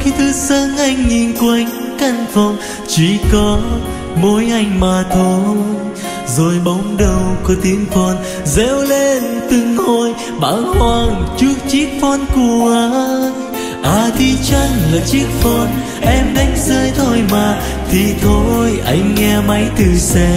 khi thức giấc anh nhìn quanh căn phòng, chỉ có mỗi anh mà thôi. Rồi bỗng đâu có tiếng phone reo lên từng hồi bàng hoàng trước chiếc phone của anh. À thì chắc là chiếc phone em đánh rơi thôi mà, thì thôi anh nghe máy từ xe.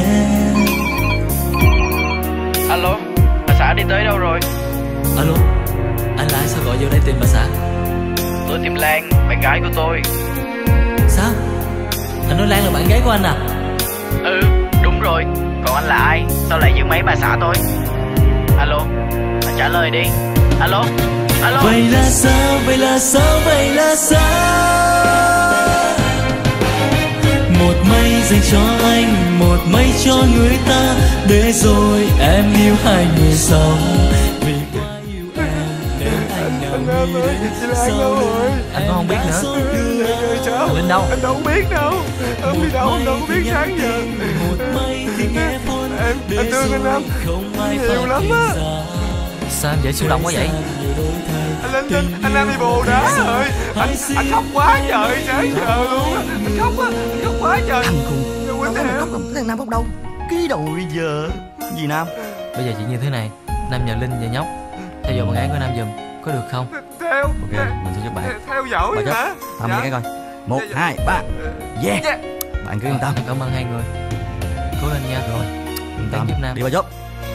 Alo, bà xã đi tới đâu rồi? Alo, anh là ai sao gọi vô đây tìm bà xã? Tôi tìm Lan, bạn gái của tôi. Sao? Anh nói Lan là bạn gái của anh à? Ừ, đúng rồi. Còn anh là ai? Sao lại giữ máy bà xã tôi? Alo, bà trả lời đi. Alo, alo. Vậy là sao, vậy là sao, vậy là sao? Một mây dành cho anh, một mây cho người ta, để rồi em yêu hai người sau. Vì quá yêu em nên anh nào nghĩ đến sau lưng anh cũng không biết nữa. Thằng Linh đâu? Anh đâu biết đâu. Em đi đâu em đâu có biết sáng giờ. Một mây thì nghe phone, Em thương anh lắm, nhiều lắm á. Sao em dễ xúc động quá vậy? Anh Linh, anh Nam bị bồ đá rồi. Anh khóc quá trời sáng giờ luôn á. Anh khóc quá trời. Thằng khùng, đâu có khóc đâu, thằng Nam khóc đâu? Ký đầu bây giờ. Gì Nam? Bây giờ chuyện như thế này, Nam nhờ Linh và nhóc theo dõi bạn gái của Nam giùm, có được không? Theo. Ok, mình sẽ giúp bạn. Theo dõi hả? Tầm nghe coi. 1, 2, 3. Yeah. Bạn cứ yên tâm. Cảm ơn hai người. Cố lên nha. Rồi. Yên tâm giúp Nam. Đi vào giúp.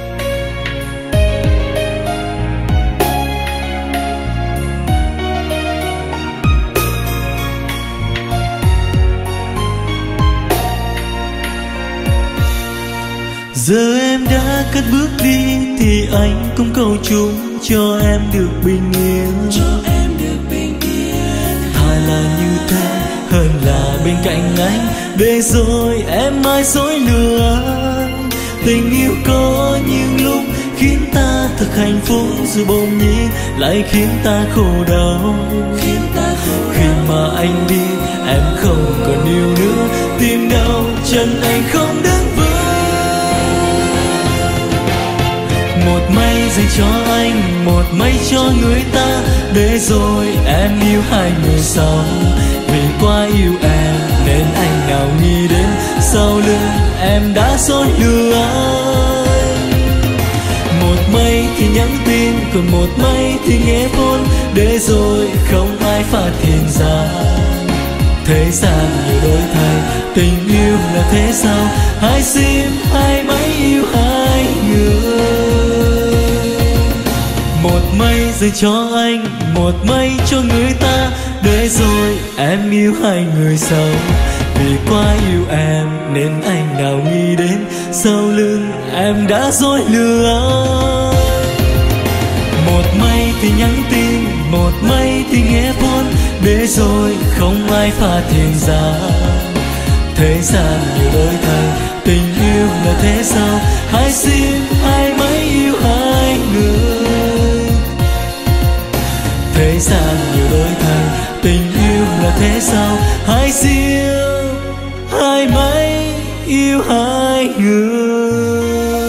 Giờ em đã cất bước đi thì anh cũng cầu chúc cho em được bình yên. Thà là như thế hơn là bên cạnh anh, để rồi em mãi dối lừa anh. Tình yêu có những lúc khiến ta thật hạnh phúc, rồi bỗng nhiên lại khiến ta khổ đau. Khi mà anh đi em không còn yêu nữa, tìm đâu chân anh không đứng vững. Một mây dành cho anh, một mây cho người ta, để rồi em yêu hai người sau. Vì quá yêu em nên anh nào nghĩ đến sau lưng em đã dối lừa anh. Một mây thì nhắn tin, còn một mây thì nghe phone, để rồi không ai phát hiện ra. Thế gian nhiều đổi thay, tình yêu là thế sao? Hai sim hai máy yêu hai người. Một mây dành cho anh, một mây cho người ta, để rồi em yêu hai người sau. Vì quá yêu em nên anh nào nghĩ đến sau lưng em đã dối lừa anh. Một mây thì nhắn tin, một mây thì nghe phone, để rồi không ai phát hiện ra. Thế gian nhiều đổi thay, tình yêu là thế sao? Hai sim hai máy yêu hai người. Thế gian nhiều đổi thay, tình yêu là thế sao? Hai sim hai máy yêu hai người.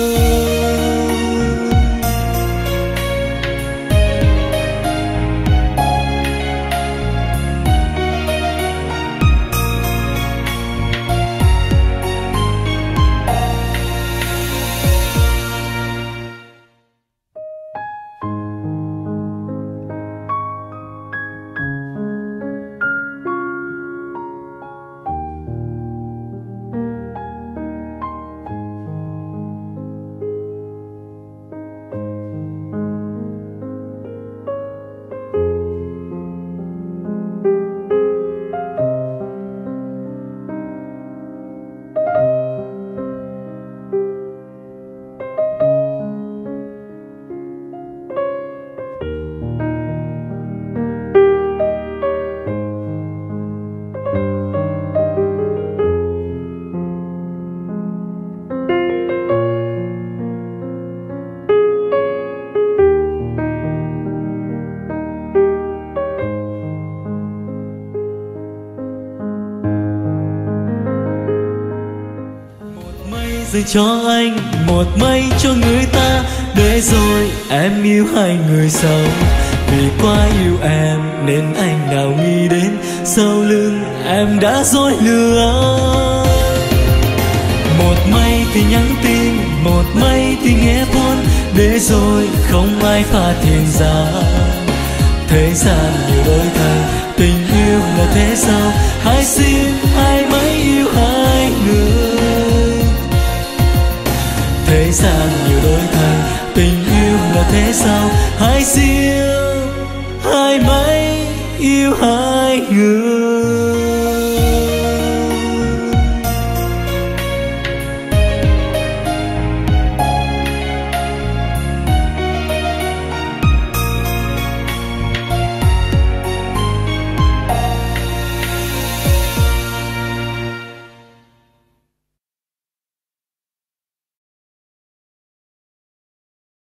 Dành cho anh, một mây cho người ta, để rồi em yêu hai người sau. Vì quá yêu em nên anh nào nghĩ đến sau lưng em đã dối lừa. Một mây thì nhắn tin, một mây thì nghe buồn, để rồi không ai phát hiện ra. Thế gian nhiều đổi thay, tình yêu là thế sao? Hãy xin hai mấy yêu hai người. Thế gian nhiều đổi thay, tình yêu là thế sao? Hãy xin hai mấy yêu hai người.